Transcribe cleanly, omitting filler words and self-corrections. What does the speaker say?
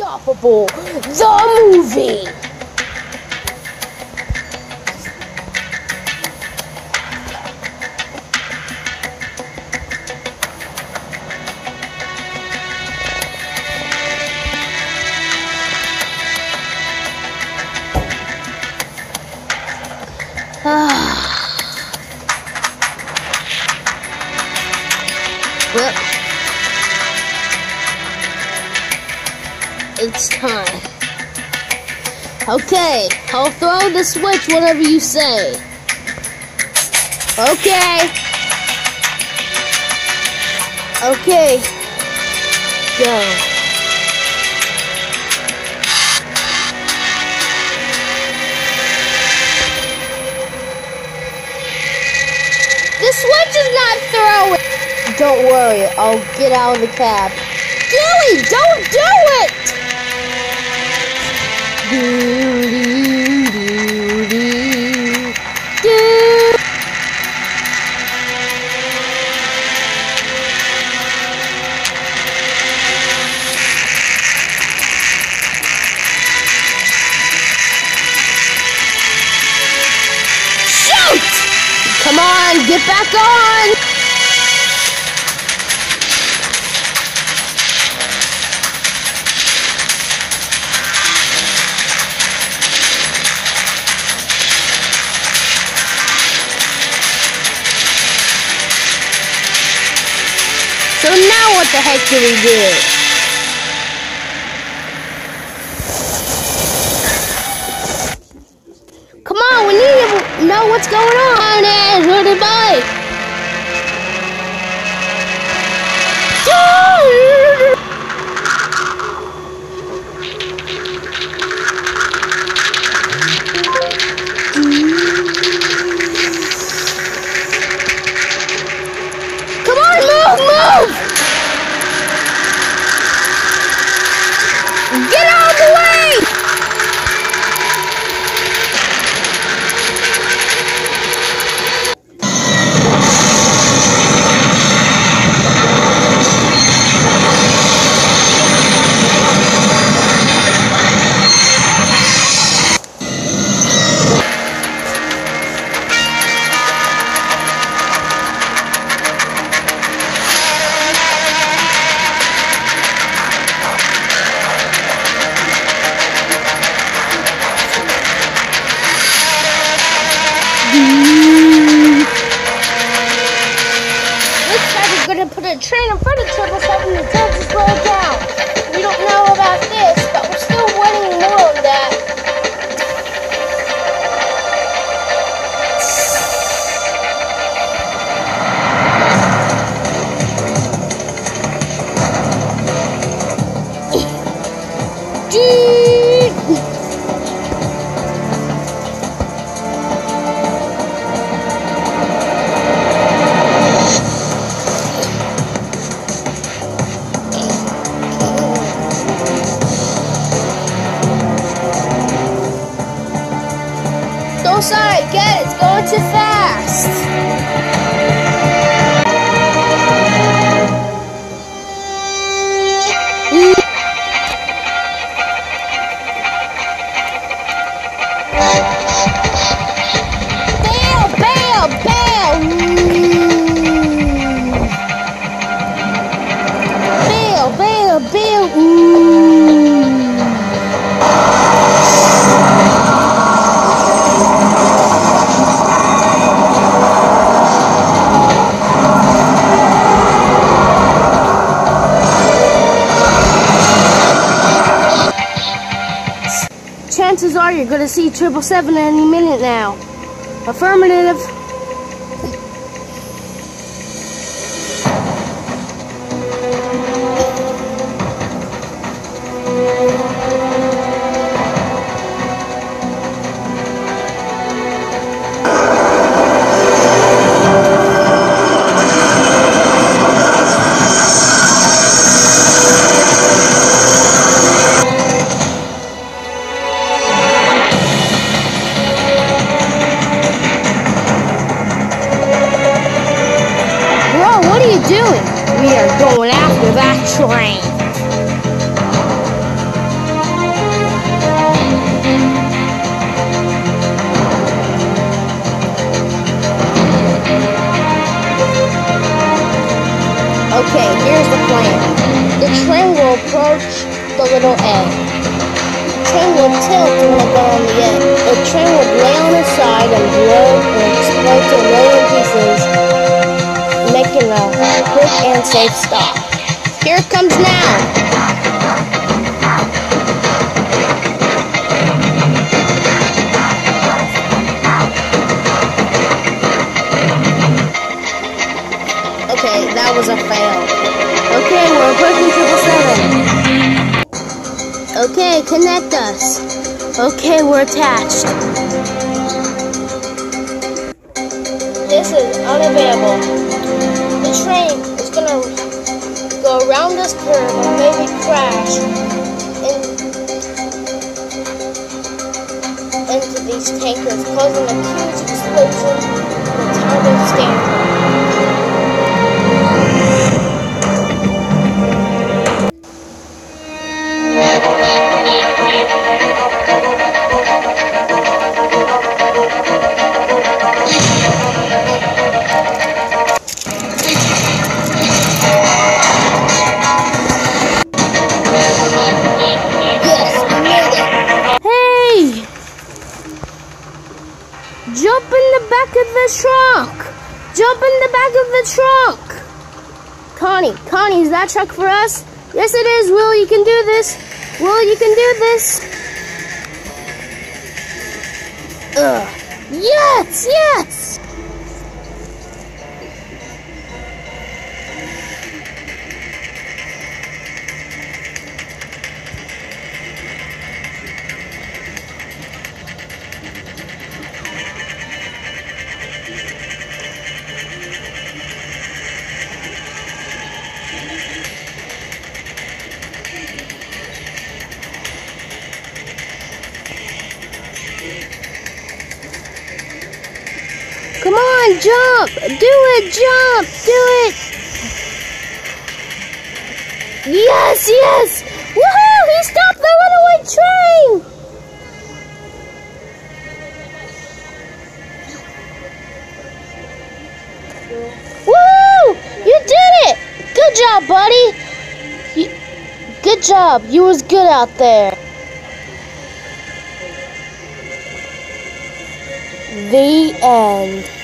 Unstoppable, the movie. Well, it's time. Okay, I'll throw the switch whenever you say. Okay. Okay. Go. The switch is not throwing. Don't worry, I'll get out of the cab. Dewey, don't do it! Shoot! Come on, get back on! So now what the heck do we do? Come on, we need to know what's going on. Hooded bike. Come on, move! Get out of the way! Looks like we're gonna put a train in front of 777 and tell us to slow down. We don't know about this, but we're still wanting more of that. Sorry, get it, it's going too fast. Bail, bail, bail. Bail, bail, bail. Chances are you're going to see 777 any minute now. Affirmative. What are you doing? We are going after that train. the little A. The train would tilt when it got on the end. The train would lay on its side and blow and explode to a million pieces, making a quick and safe stop. Here it comes now. Okay, that was a fail. Okay, we're approaching 777. Okay, connect us. Okay, we're attached. This is unavailable. The train is gonna go around this curve and maybe crash into these tankers, causing a huge explosion in the town of Stanford. Jump in the back of the trunk! Jump in the back of the trunk! Connie, is that truck for us? Yes, it is. Will, you can do this. Will, you can do this. Yes, yes! Come on, jump! Do it, jump! Do it! Yes, yes! Woohoo! He stopped the runaway train! Woo! You did it! Good job, buddy! Good job. You was good out there. The end.